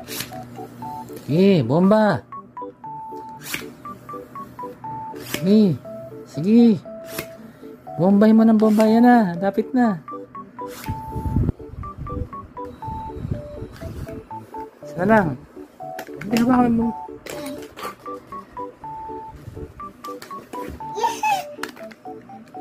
Sige, bomba. Sige. Sige. Bombay mo ng bomba. Yan na. Lapit na. Sana lang. Hindi ba kami mo?